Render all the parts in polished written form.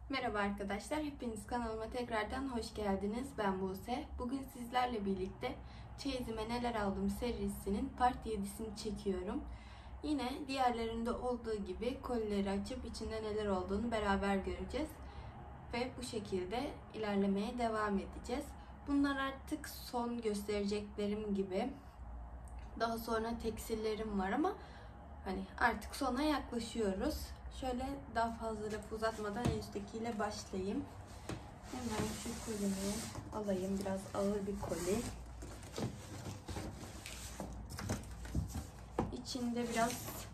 Merhaba arkadaşlar, hepiniz kanalıma tekrardan hoş geldiniz. Ben Buse. Bugün sizlerle birlikte çeyizime neler aldım serisinin part 7'sini çekiyorum. Yine diğerlerinde olduğu gibi kolileri açıp içinde neler olduğunu beraber göreceğiz. Ve bu şekilde ilerlemeye devam edeceğiz. Bunlar artık son göstereceklerim gibi. Daha sonra tekstillerim var ama hani artık sona yaklaşıyoruz. Şöyle daha fazla lafı uzatmadan en üsttekiyle başlayayım. Hemen şu kolimi alayım. Biraz ağır bir koli. İçinde biraz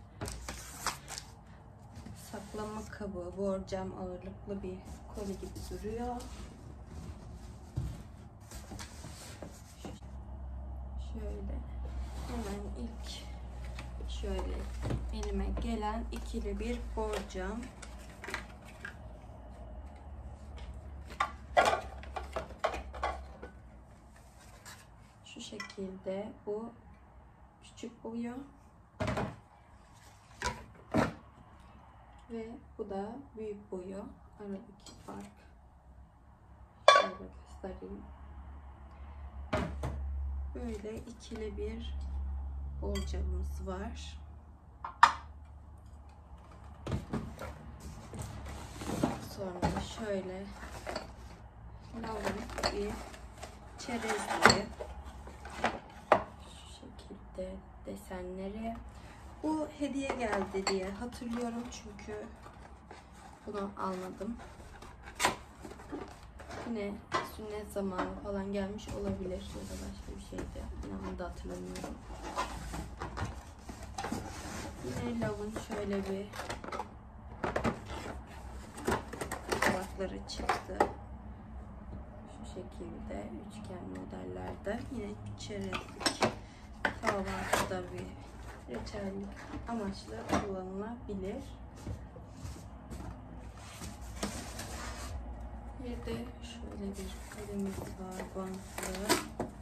saklama kabı, borcam ağırlıklı bir koli gibi duruyor. Şöyle hemen ilk şöyle elime gelen ikili bir borcam. Şu şekilde bu küçük boyu ve bu da büyük boyu. Aradaki fark şöyle göstereyim. Böyle ikili bir borcamız var. Sonra şöyle lavuk bir çerezli şu şekilde desenleri. Bu hediye geldi diye hatırlıyorum çünkü bunu almadım. Yine sünnet zamanı falan gelmiş olabilir ya da başka bir şeydi. İnanın da hatırlamıyorum. Yine lavun şöyle bir tabakları çıktı. Şu şekilde üçgen modellerde. Yine çerezlik kahvaltıda bir reçellik amaçlı kullanılabilir. Bir de şöyle bir kalemimiz var, bantlı.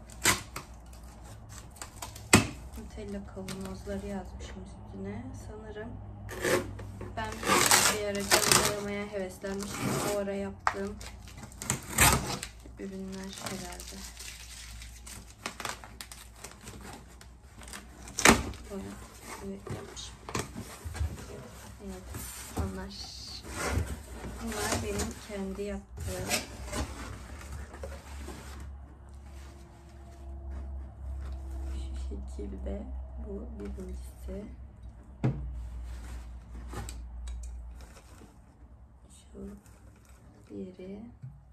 Nutella kavanozları yazmışım üstüne. Sanırım ben bir ara boyamaya heveslenmiştim. O ara yaptığım ürünler herhalde. Evet, yapmışım. Evet, bunlar benim kendi yaptığım. Şu şekilde bu birincisi. Şu diğeri.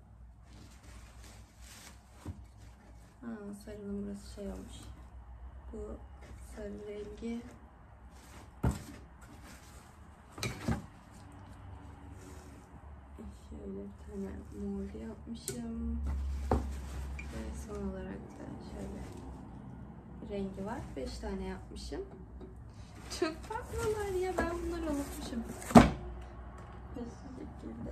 Sarının burası şey olmuş. Bu sarı rengi. Şöyle bir tane mor yapmışım. Ve son olarak da şöyle bir rengi var. 5 tane yapmışım. Çok tatlılar ya, ben bunları unutmuşum. Bu şekilde.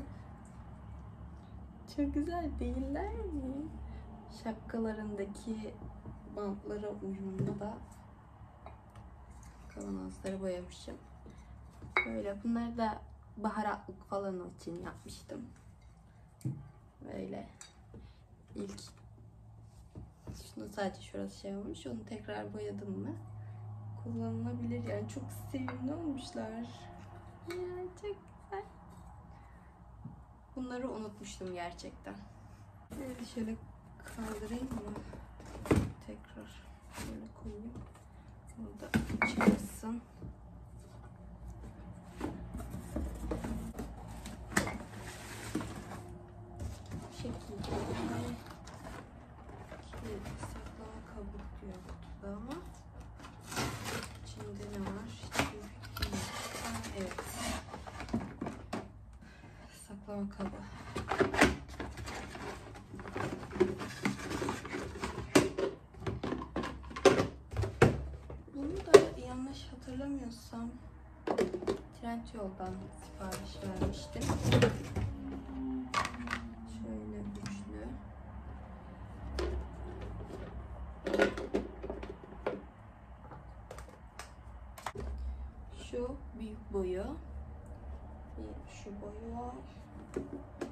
Çok güzel değiller mi? Şapkalarındaki bantlara uyumlu da kavanozları boyamışım. Böyle bunları da baharatlık falan için yapmıştım. Böyle ilk şunu sadece şurası şey olmuş. Onu tekrar boyadım mı kullanılabilir yani. Çok sevimli olmuşlar. Ya çok güzel. Bunları unutmuştum gerçekten. Şöyle kaldırayım mı? Tekrar şöyle koyayım. Burada çıkmasın. Bu şekilde saklama kabı diyor kutuda ama içinde ne var? Hiçbir fikrim yok. Evet. Saklama kabı. Bunu da yanlış hatırlamıyorsam Trendyol'dan sipariş vermiştim. Şöyle güçlü. Şu büyük boyu. Şu boyu var.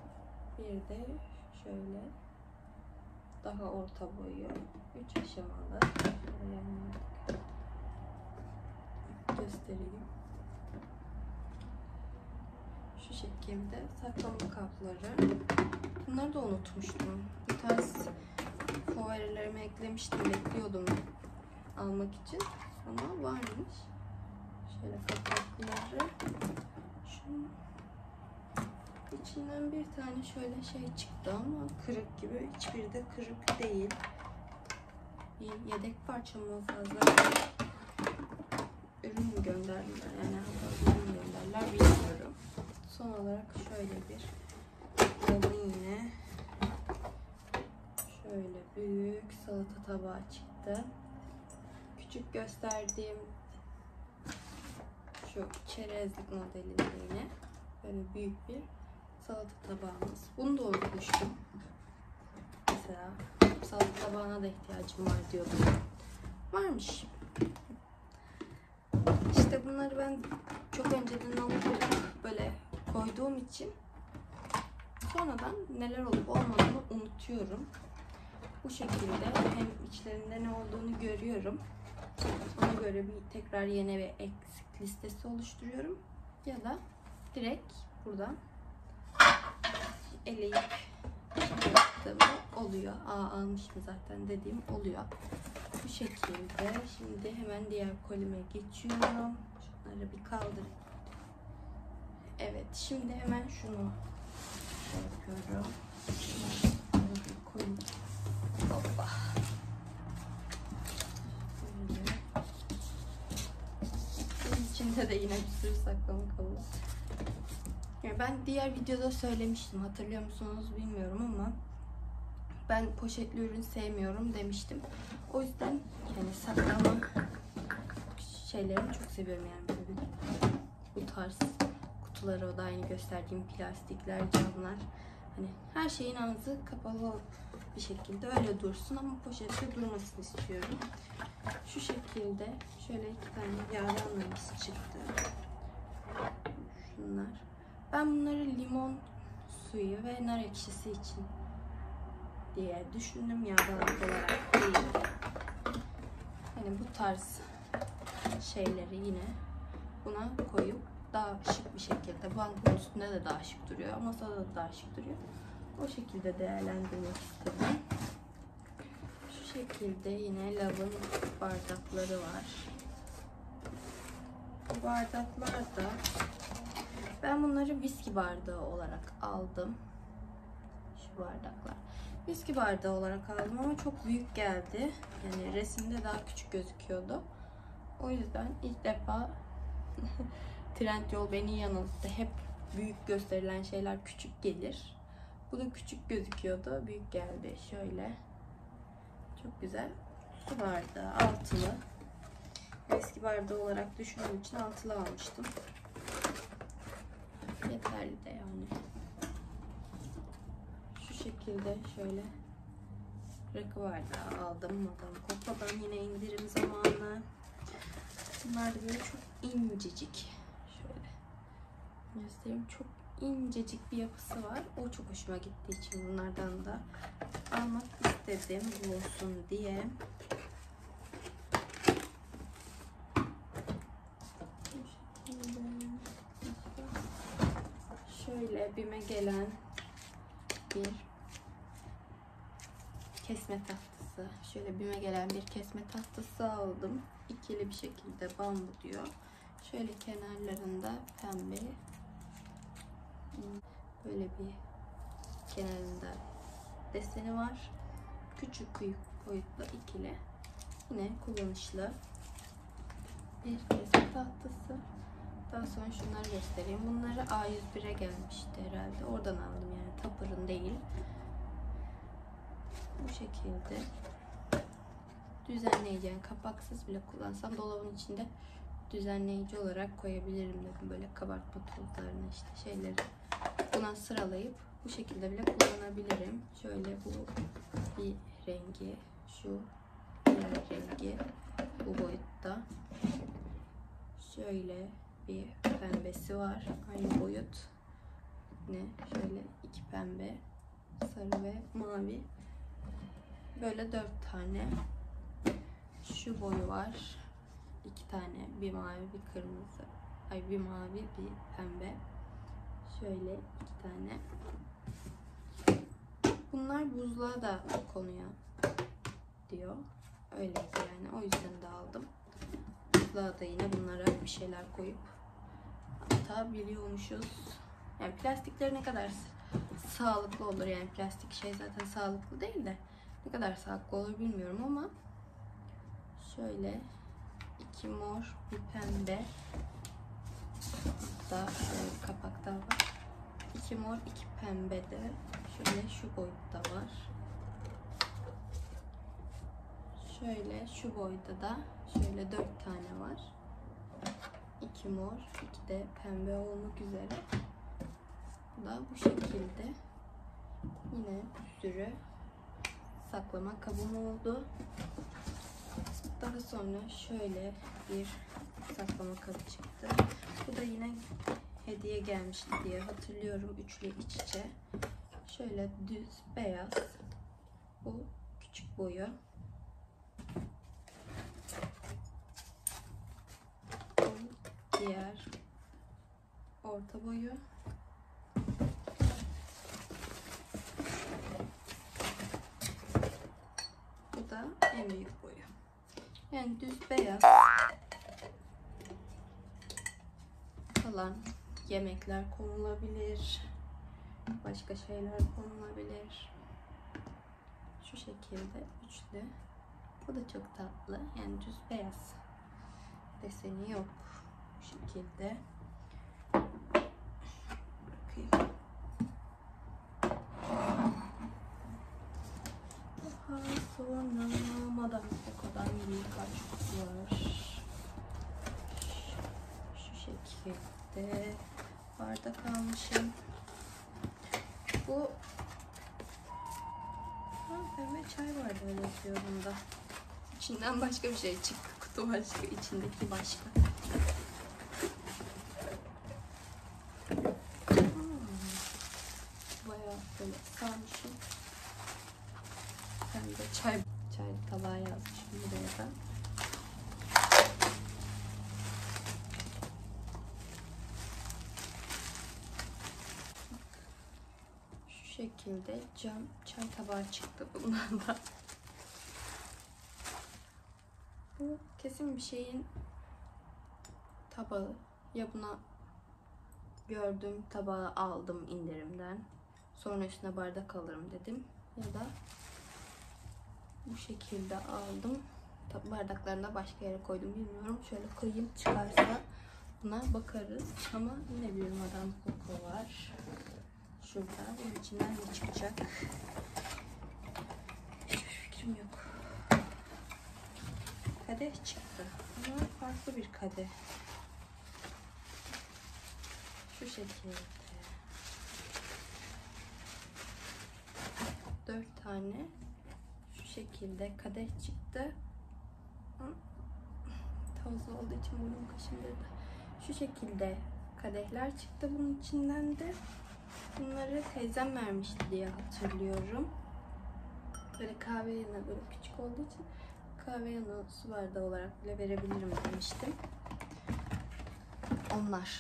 Bir de şöyle daha orta boyu 3 aşamalı. Göstereyim. Şu şekilde saklama kapları. Bunları da unutmuştum. Bu tarz favorilerimi eklemiştim. Bekliyordum almak için. Ama varmış. Şöyle kapakları. Şunun içinden bir tane şöyle şey çıktı ama kırık gibi. Hiçbiri de kırık değil. Bir yedek parça mı fazla ürün mü gönderdiler? Yani fazla ürün gönderdiler bilmiyorum. Son olarak şöyle bir alın yine. Şöyle büyük salata tabağı çıktı. Küçük gösterdiğim şu çerezlik modelinde yine böyle büyük bir salata tabağımız. Bunu da unutmuştum. Mesela salata tabağına da ihtiyacım var diyordum. Varmış. İşte bunları ben çok önceden alıp böyle koyduğum için sonradan neler olup olmadığını unutuyorum. Bu şekilde hem içlerinde ne olduğunu görüyorum. Ona göre bir tekrar yeni bir eksik listesi oluşturuyorum. Ya da direkt buradan eleyip yaptığımda oluyor. Almışım zaten dediğim oluyor. Bu şekilde. Şimdi hemen diğer kolime geçiyorum. Şunları bir kaldırayım. Evet. Şimdi hemen şunu yapıyorum. Şunu bir koyayım. Hoppa. Bunun içinde de yine bir sürü saklama kabı. Yani ben diğer videoda söylemiştim. Hatırlıyor musunuz bilmiyorum ama ben poşetli ürün sevmiyorum demiştim. O yüzden yani saklama şeylerini çok seviyorum yani böyle bu tarz kutuları, o da aynı gösterdiğim plastikler, camlar. Hani her şeyin ağzı kapalı bir şekilde öyle dursun ama poşette durmasını istiyorum. Şu şekilde şöyle 2 tane yağdanlarımız çıktı. Şunlar. Ben bunları limon suyu ve nar ekşisi için diye düşündüm, yağdanlık olarak değil. Yani bu tarz şeyleri yine buna koyup daha şık bir şekilde, bankın üstünde de daha şık duruyor, masada da daha şık duruyor. O şekilde değerlendirmek istedim. Şu şekilde yine lavın bardakları var. Bu bardaklar da ben bunları viski bardağı olarak aldım. Şu bardaklar. Viski bardağı olarak aldım ama çok büyük geldi. Yani resimde daha küçük gözüküyordu. O yüzden ilk defa Trendyol beni yanılttı. Hep büyük gösterilen şeyler küçük gelir. Bu da küçük gözüküyordu. Büyük geldi. Şöyle. Çok güzel. Su bardağı. Altılı. Eski bardağı olarak düşündüğüm için altılı almıştım. Yeterli de yani. Şu şekilde şöyle rakı bardağı aldım. Madame Coco'dan yine indirim zamanı. Bunlar da böyle çok incecik. Şöyle göstereyim. Çok incecik bir yapısı var. O çok hoşuma gittiği için bunlardan da almak istedim. Bulunsun diye. Şöyle BİM'e gelen bir kesme tahtası. Şöyle BİM'e gelen bir kesme tahtası aldım. İkili bir şekilde bambu diyor. Şöyle kenarlarında pembe. Böyle bir kenarında deseni var. Küçük büyük boyutlu ikili. Yine kullanışlı bir kesme tahtası. Daha sonra şunları göstereyim. Bunları A101'e gelmişti herhalde. Oradan aldım yani. Tupper'ın değil. Bu şekilde düzenleyici, yani kapaksız bile kullansam dolabın içinde düzenleyici olarak koyabilirim dedim. Böyle kabartma tozlarını, işte şeyleri buna sıralayıp bu şekilde bile kullanabilirim. Şöyle bu bir rengi, şu diğer rengi bu boyutta. Şöyle bir pembesi var, aynı boyut. Yine şöyle iki pembe. sarı ve mavi. Böyle 4 tane. Şu boyu var. 2 tane. Bir mavi, bir kırmızı. Ay, bir mavi, bir pembe. Şöyle 2 tane. Bunlar buzluğa da konuyor diyor. Öyleydi yani. O yüzden de aldım. Buzluğa da yine bunlara bir şeyler koyup atabiliyormuşuz. Yani plastikleri ne kadar sağlıklı olur, yani plastik şey zaten sağlıklı değil de ne kadar sağlıklı olur bilmiyorum ama şöyle 2 mor, bir pembe, hatta şöyle bir kapak daha var. 2 mor, 2 pembe de şöyle şu boyutta var. Şöyle şu boyda da şöyle 4 tane var. 2 mor, 2 de pembe olmak üzere. Bu da bu şekilde. Yine bir sürü saklama kabım oldu. Daha sonra şöyle bir saklama kabı çıktı. Bu da yine hediye gelmişti diye hatırlıyorum. Üçlü iç içe. Şöyle düz beyaz. Bu küçük boyu. Bu diğer orta boyu. Bu da en büyük boyu. Yani düz beyaz kalan yemekler konulabilir. Başka şeyler konulabilir. Şu şekilde üçlü. Bu da çok tatlı. Yani düz beyaz. Deseni yok. Bu şekilde. Bakayım. Daha sonra Madame Coco'dan birkaç kutu var. Şu şekilde bardak almışım. Bu pembe çay vardı öyle yazıyor bunda. İçinden başka bir şey çıktı. Kutu başka, içindeki başka. Bayağı böyle sarmışım. Pembe çay tabağı yazmışım buraya da. Şu şekilde cam çay tabağı çıktı bundan da. Bu kesin bir şeyin tabağı. Ya buna gördüğüm tabağı aldım indirimden. Sonra üstüne bardak alırım dedim. Ya da bu şekilde aldım. Tabi bardaklarını da başka yere koydum bilmiyorum. Şöyle koyayım, çıkarsa buna bakarız. Ama yine bir Madame Coco var. Şurada. Bunun içinden ne çıkacak? Hiçbir fikrim yok. Kadeh çıktı. Ama farklı bir kadeh. Şu şekilde. 4 tane şu şekilde kadeh çıktı. Tozlu olduğu için burnum kaşındırdı. Şu şekilde kadehler çıktı bunun içinden de. Bunları teyzem vermişti diye hatırlıyorum. Böyle kahve yanı, böyle küçük olduğu için kahve yanı su bardağı olarak bile verebilirim demiştim. Bunlar.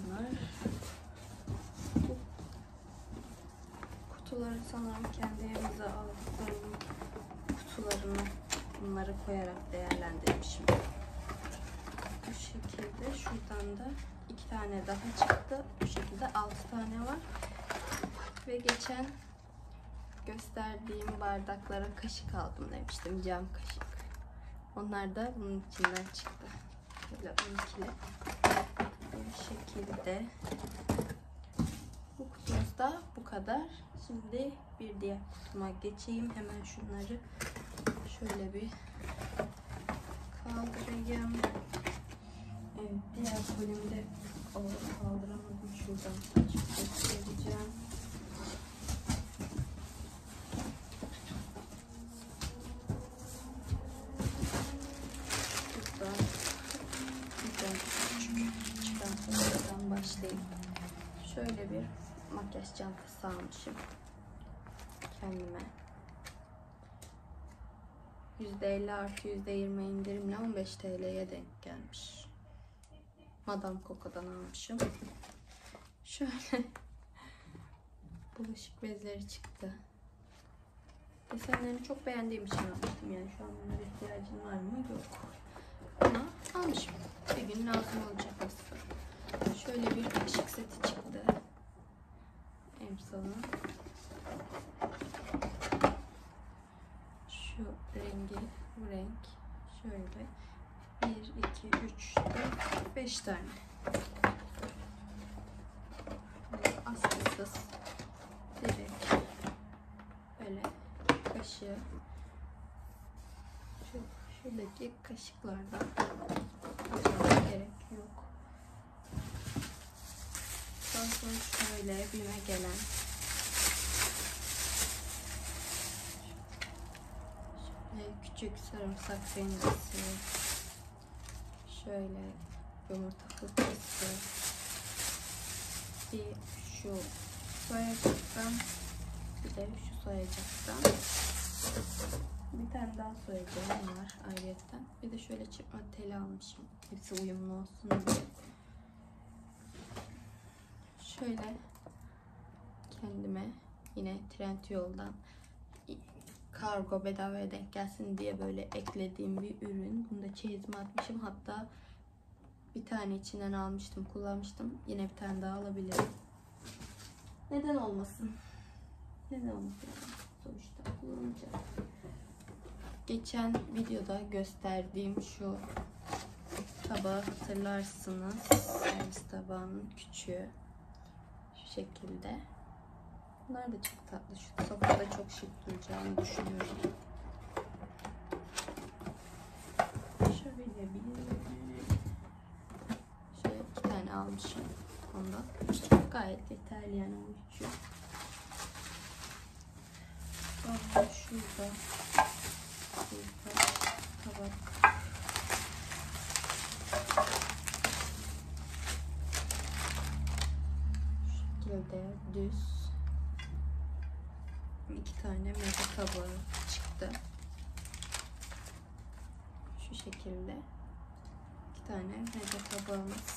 Bu kutuları sanırım kendi evimize aldığım kutularını bunları koyarak değerlendirmişim. Bu şekilde şuradan da 2 tane daha çıktı. Bu şekilde 6 tane var. Ve geçen gösterdiğim bardaklara kaşık aldım demiştim. Cam kaşık. Onlar da bunun içinden çıktı. Böyle 12'li. Bu şekilde. Bu kutumuzda bu kadar. Şimdi bir diğer kutuma geçeyim. Hemen şunları şöyle bir kaldırayım. Evet, diğer kolimde kaldıramadım. Şuradan açıp göstereceğim. Başlayayım. Şöyle bir makyaj çantası almışım. kendime. %50 artı %20 indirimle 15 TL'ye denk gelmiş. Madame Coco'dan almışım. Şöyle bulaşık bezleri çıktı. Desenlerini çok beğendiğim için almıştım. Yani şu an bunlara ihtiyacım var mı? Yok. Ama almışım. Bir gün lazım olacak aslında. Şöyle bir kaşık seti çıktı. Emsal'ın. Şu rengi, bu renk. Şöyle 1, 2, 3, 4, 5 tane. Askısız. Direkt böyle kaşığı şuradaki kaşıklardan açmaya gerek yok. Daha sonra şöyle büyüme gelen küçük sarımsak rendesi, şöyle yumurta fırçası, bir şu soyacaktan, bir de şu soyacaktan, bir tane daha soyacağım var ayrıyetten. Bir de şöyle çırpma teli almışım. Hepsi uyumlu olsun diye. Şöyle kendime yine Trendyol'dan kargo bedavaya denk gelsin diye böyle eklediğim bir ürün. Bunu da çeyizime atmışım. Hatta bir tane içinden almıştım, kullanmıştım. Yine bir tane daha alabilirim. Neden olmasın? Neden olmasın? Sonuçta kullanacağım. Geçen videoda gösterdiğim şu tabağı hatırlarsınız. Servis tabağının küçüğü. Şu şekilde. Bunlar da çok tatlı. Şu sofrada çok şık duracağını düşünüyorum. Şöyle iki tane almışım ondan. Gayet yeterli yani o üçü. Sonra şurada tabak. Şu şekilde düz. 2 tane meze tabağı çıktı. Şu şekilde 2 tane meze tabağımız.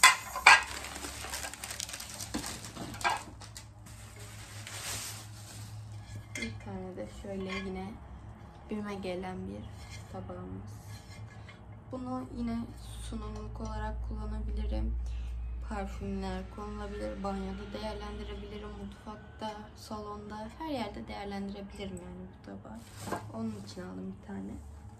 Bir tane de şöyle yine büyüme gelen bir tabağımız. Bunu yine sunumluk olarak kullanabilirim. Parfümler konulabilir, banyoda değerlendirebilirim, mutfakta, salonda, her yerde değerlendirebilirim yani bu tabağı. Onun için aldım bir tane.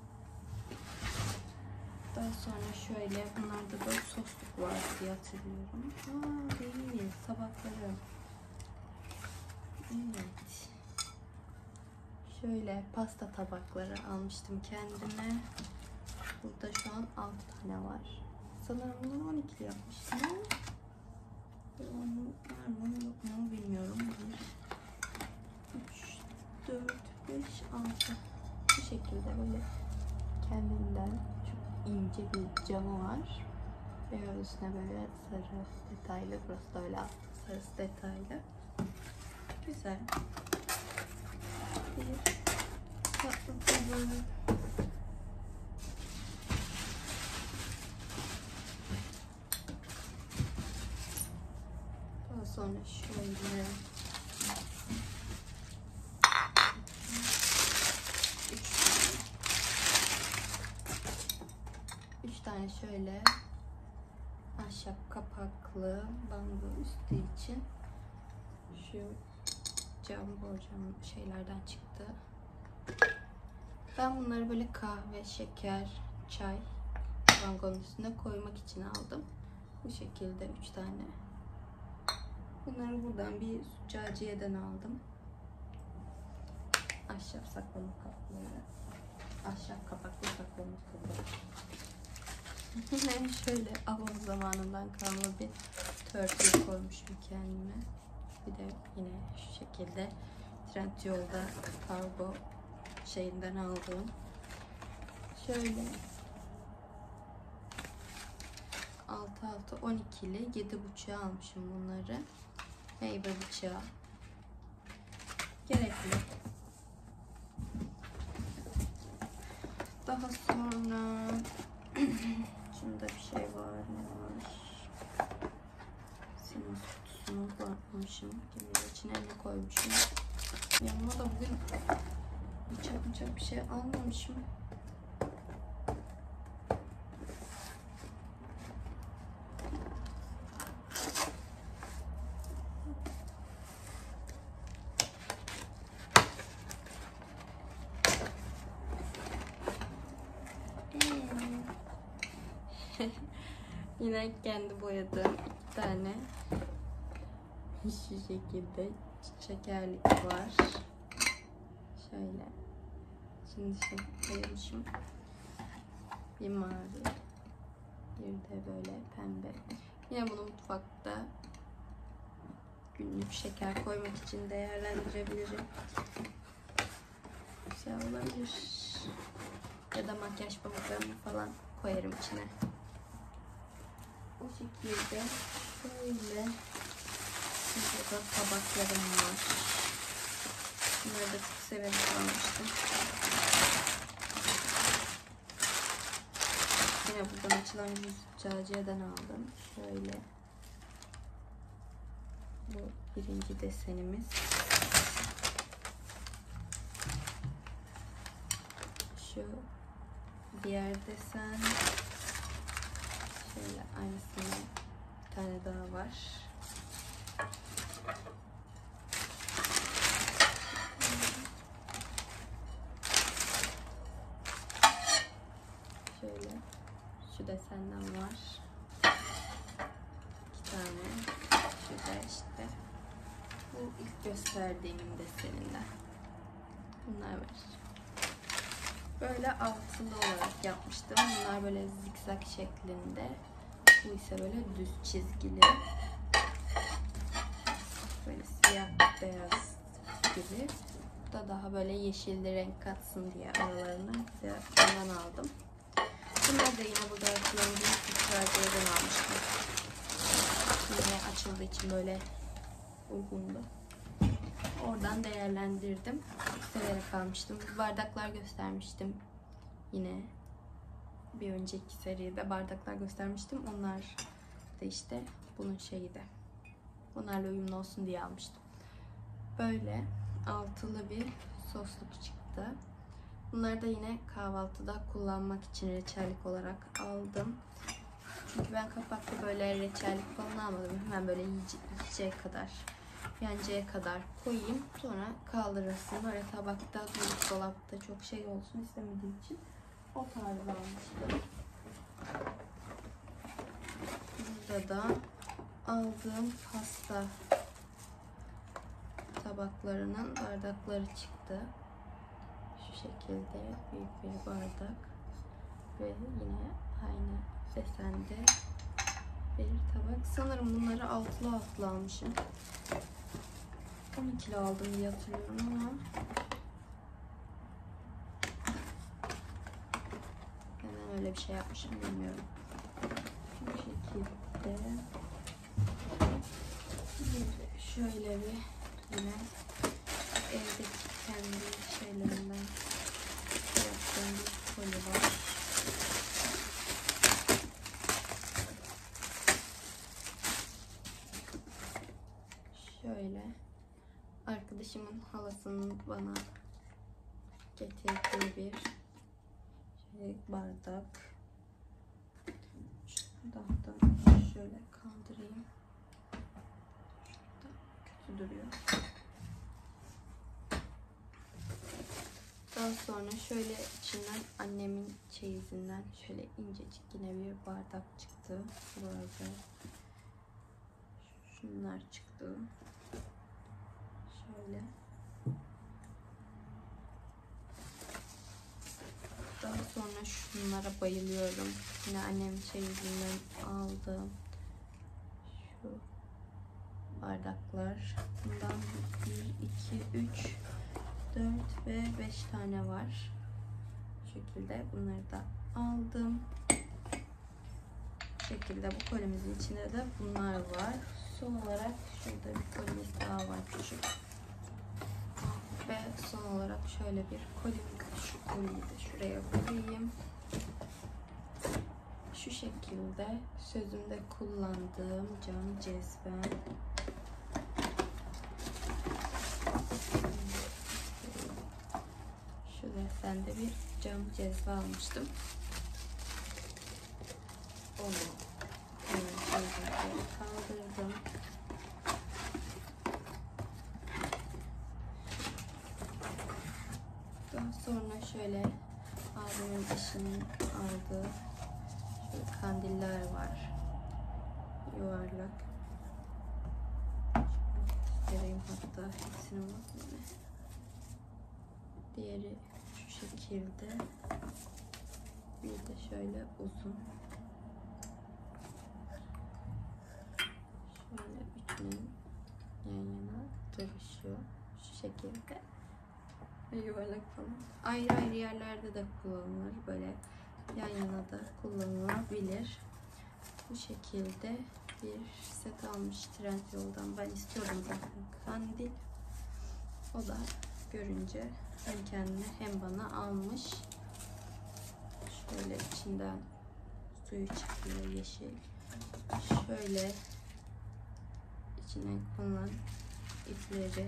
Daha sonra şöyle, bunlarda da sosluk var diye hatırlıyorum. Aa değil, tabakları. Evet. Şöyle pasta tabakları almıştım kendime. Burada şu an 6 tane var. Sanırım bunları 12'li yapmıştım. Var mı yok mu bilmiyorum. 3, 4, 5, 6. Bu şekilde böyle kendinden çok ince bir camı var. Ve üstüne böyle sarı detaylı. Burası da öyle sarısı detaylı. Güzel. Bir tatlı tabağı. Daha sonra şöyle 3 tane şöyle ahşap kapaklı bambu üstü için şu cam borcam şeylerden çıktı. Ben bunları böyle kahve, şeker, çay bangonun üstüne koymak için aldım. Bu şekilde 3 tane. Bunları buradan bir züccaciyeden aldım. Ahşap saklama kapları. Ahşap kapaklı saklama kabı. Yine şöyle Avon zamanından kalma bir törpü koymuşum kendime. Bir de yine şu şekilde Trendyol'da kargo şeyinden aldığım. Şöyle 6-6-12'li 7,5'a almışım bunları. Meyve bıçağı. Gerekli. Daha sonra şunda bir şey var. Ne var? Sinus kutusunu bakmışım. Gibi içine ne koymuşum? Yanıma da bugün bıçak bir şey almamışım. Yine kendi boyadığım 2 tane şu şekilde şekerlik var. Şöyle. Şimdi koymuşum. Bir mavi. Bir de böyle pembe. Yine bunu mutfakta günlük şeker koymak için değerlendirebilirim. Güzel olabilir. Ya da makyaj pamuklarımı falan koyarım içine. Bu şekilde şöyle burada tabaklarım var. Bunları da çok severek almıştım. Yine buradan açılan züccaciyeden aldım. Şöyle. Bu birinci desenimiz. Şu diğer desen. Şöyle aynısından bir tane daha var. Şöyle şu desenden var. 2 tane. Şu da işte bu ilk gösterdiğim deseninden. Bunlar var. Böyle altılı olarak yapmıştım. Bunlar böyle zikzak şeklinde. Bu ise böyle düz çizgili. Böyle siyah beyaz gibi. Bu da daha böyle yeşilli renk katsın diye aralarına ondan aldım. Bunlar da yine burada açılan bir züccaciyeden almıştım. Yine açıldığı için böyle uygundu. Oradan değerlendirdim. Severek almıştım. Bardaklar göstermiştim. Yine bir önceki seride bardaklar göstermiştim. Onlar da işte bunun şeyi de. Bunlarla uyumlu olsun diye almıştım. Böyle altılı bir sosluk çıktı. Bunları da yine kahvaltıda kullanmak için reçellik olarak aldım. Çünkü ben kapaklı böyle reçellik falan almadım. Hemen böyle yiyeceğe kadar, yeneceğe kadar koyayım. Sonra kaldırırsın. Böyle tabakta, dolapta çok şey olsun istemediğim için o tarzı almıştım. Burada da aldığım pasta tabaklarının bardakları çıktı. Şu şekilde büyük bir bardak ve yine aynı desende bir tabak. Sanırım bunları altılı almışım. 12'li aldım diye hatırlıyorum ama neden öyle bir şey yapmışım bilmiyorum. Bu şekilde şöyle bir yine evdeki kendi şeylerimden yaptığım bir koli var. Şöyle arkadaşımın halasının bana getirdiği bir bardak. Şuradan da şöyle kaldırayım. Şurada kötü duruyor. Daha sonra şöyle içinden annemin çeyizinden şöyle incecik yine bir bardak çıktı. Burada şunlar çıktı. Şöyle. Daha sonra şunlara bayılıyorum. Yine annemin çeyizinden aldım. Şu bardaklar. Bundan 1, 2, 3, 4 ve 5 tane var. Bu şekilde bunları da aldım. Bu şekilde bu kolimizin içinde de bunlar var. Son olarak şurada bir kolimiz daha var küçük. Ve son olarak şöyle bir kolim küçük. kolyeyi de şuraya koyayım. Şu şekilde sözümde kullandığım cam cezve. Şurada ben de bir cam cezve almıştım. Onu şöyle kaldırdım. Daha sonra şöyle abimin eşinin aldığı şöyle kandiller var. Yuvarlak. Göstereyim hatta hepsini var. Diğeri şu şekilde. Bir de şöyle uzun. Şöyle üçünün yan yana duruşu şu şekilde. Ve yuvarlak falan. Ayrı ayrı yerlerde de kullanılır. Böyle yan yana da kullanılabilir. Bu şekilde bir set almış Trendyol'dan. Ben istiyordum zaten kandil. O da görünce hem kendine hem bana almış. Şöyle içinden suyu çıkıyor yeşil. Şöyle içine konulan ipleri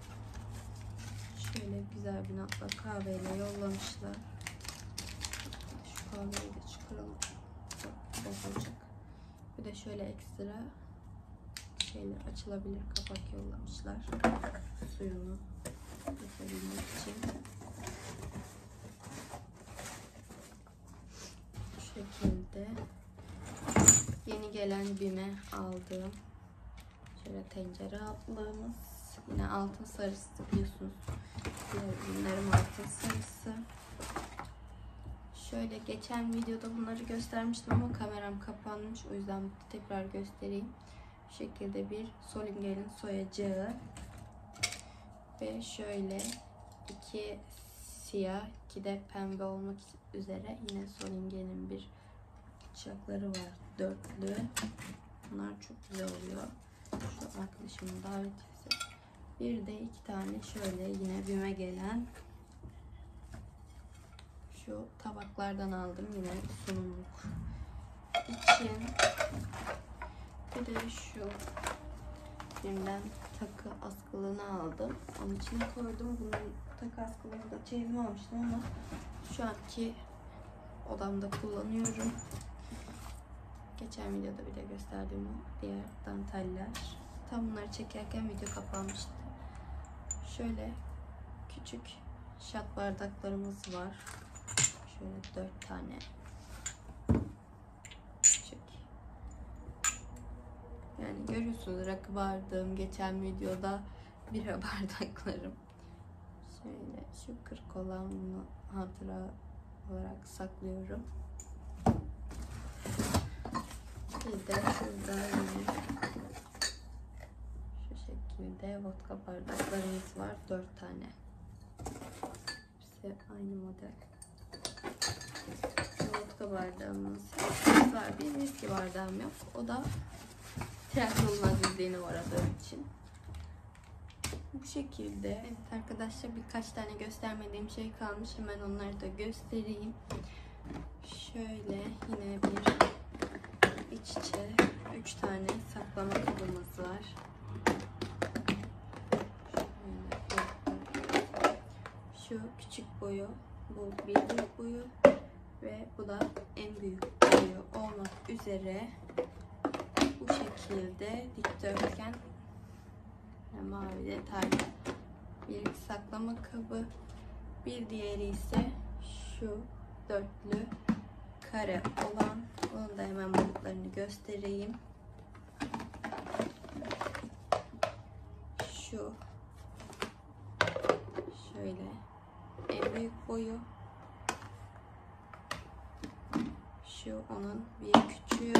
şöyle güzel bir notla kahveyle yollamışlar. Şu kahveyi de çıkaralım. Bozulacak. Bir de şöyle ekstra şeyler açılabilir kapak yollamışlar. Suyunu dökebilmek için. Bu şekilde yeni gelen BİM'e aldığım şöyle tencere altlığımız. Yine altın sarısı biliyorsunuz. Diğer ürünlerim altın sarısı. Şöyle geçen videoda bunları göstermiştim ama kameram kapanmış. O yüzden tekrar göstereyim. Bu şekilde bir Solinger'in soyacağı. Ve şöyle iki siyah, iki de pembe olmak üzere yine Solinger'in bir bıçakları var. Dörtlü. Bunlar çok güzel oluyor. Şu arkadaşımın davetiyesi. Bir de iki tane şöyle yine BİM'e gelen şu tabaklardan aldım yine sunumluk için. Bir de şu BİM'den takı askılığını aldım. Onun içine koydum. Bunun takı askılığını da çeyizime almıştım ama şu anki odamda kullanıyorum. Geçen videoda bile gösterdiğim o diğer danteller. Tam bunları çekerken video kapanmıştı. Şöyle küçük şat bardaklarımız var. Şöyle 4 tane. Küçük. Yani görüyorsunuz rakı bardağım geçen videoda bira bardaklarım. Şöyle şu kırık olan bunu hatıra olarak saklıyorum. Bir de şurada yine şu şekilde vodka bardaklarımız var. 4 tane. Hepsi aynı model. Vodka bardağımız var. Bir viski bardağım yok. O da Trendyol'un azizliğine uğradığım için. Bu şekilde. Evet arkadaşlar birkaç tane göstermediğim şey kalmış. Hemen onları da göstereyim. Şöyle yine bir iç içe 3 tane saklama kabımız var. Şu küçük boyu, bu bir büyük boyu ve bu da en büyük boyu olmak üzere bu şekilde dikdörtgen mavi detaylı bir saklama kabı. Bir diğeri ise şu dörtlü kare olan. Onun da hemen boyutlarını göstereyim. Şu şöyle en büyük boyu. Şu onun bir küçüğü.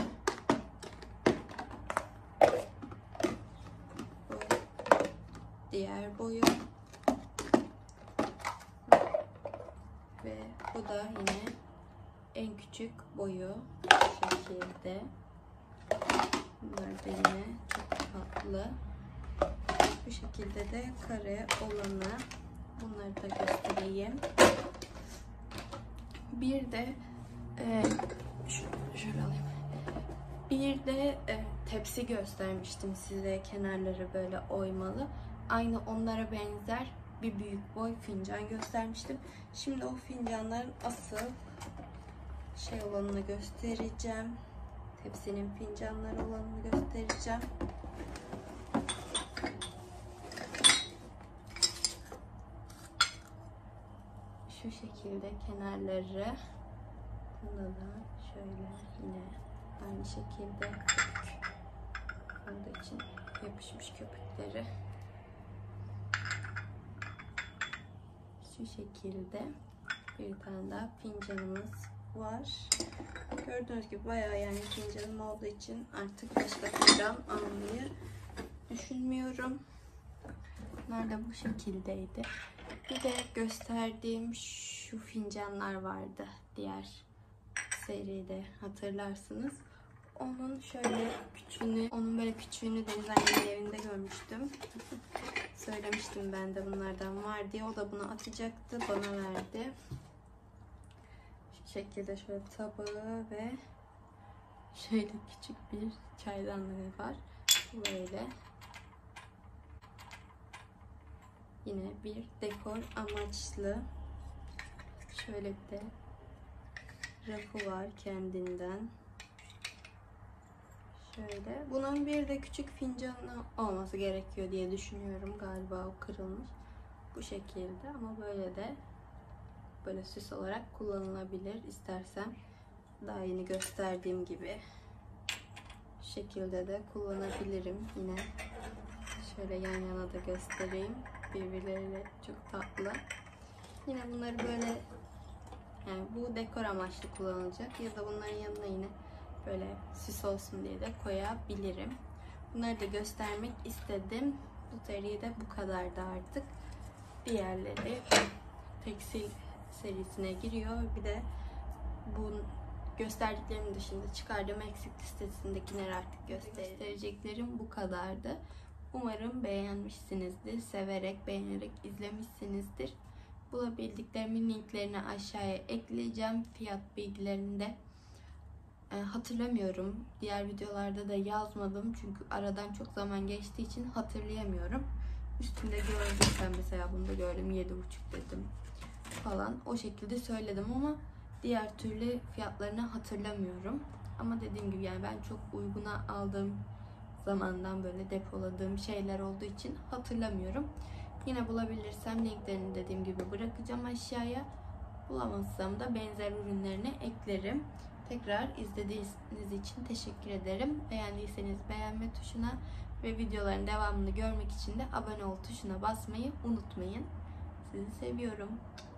Bu diğer boyu. Ve bu da yine en küçük boyu. Bu şekilde. Bunlar da yine çok tatlı. Bu şekilde de kare olanı. Bunları da göstereyim. Bir de şöyle alayım. Bir de tepsi göstermiştim size, kenarları böyle oymalı. Aynı onlara benzer bir büyük boy fincan göstermiştim. Şimdi o fincanların asıl olanını göstereceğim. Tepsinin fincanları olanını göstereceğim. Şu şekilde kenarları. Bunda da şöyle yine aynı şekilde köpük olduğu için yapışmış köpükleri. Şu şekilde bir tane daha fincanımız var. Gördüğünüz gibi bayağı, yani fincanım olduğu için artık başka fincan almayı düşünmüyorum. Bunlar da bu şekildeydi. Bir de gösterdiğim şu fincanlar vardı diğer seride, hatırlarsınız. Onun şöyle küçüğünü, böyle Deniz annemin evinde görmüştüm. Söylemiştim ben de bunlardan var diye. O da bunu atacaktı, bana verdi. Şu şekilde şöyle tabağı ve şöyle küçük bir çaydanlığı var. Böyle. Yine bir dekor amaçlı. Şöyle bir de rafı var kendinden. Şöyle. Bunun bir de küçük fincanı olması gerekiyor diye düşünüyorum. Galiba o kırılmış. Bu şekilde, ama böyle süs olarak kullanılabilir istersen. Daha yeni gösterdiğim gibi şu şekilde de kullanabilirim. Yine şöyle yan yana da göstereyim. Birbirleriyle çok tatlı. Yine bunları böyle, yani bu dekor amaçlı kullanılacak ya da bunların yanına yine böyle süs olsun diye de koyabilirim. Bunları da göstermek istedim. Bu seride bu kadardı artık. Diğerleri tekstil serisine giriyor. Bir de bu gösterdiklerimin dışında çıkardığım eksik listesindekileri artık göstereceklerim bu kadardı. Umarım beğenmişsinizdir. Severek, beğenerek izlemişsinizdir. Bulabildiklerimin linklerini aşağıya ekleyeceğim. Fiyat bilgilerini de hatırlamıyorum. Diğer videolarda da yazmadım. Çünkü aradan çok zaman geçtiği için hatırlayamıyorum. Üstünde gördüm, ben mesela bunu da gördüm, 7,5 dedim falan. O şekilde söyledim ama diğer türlü fiyatlarını hatırlamıyorum. Ama dediğim gibi, yani ben çok uyguna aldığım zamandan böyle depoladığım şeyler olduğu için hatırlamıyorum. Yine bulabilirsem linklerini dediğim gibi bırakacağım aşağıya. Bulamazsam da benzer ürünlerini eklerim. Tekrar izlediğiniz için teşekkür ederim. Beğendiyseniz beğenme tuşuna ve videoların devamını görmek için de abone ol tuşuna basmayı unutmayın. Sizi seviyorum.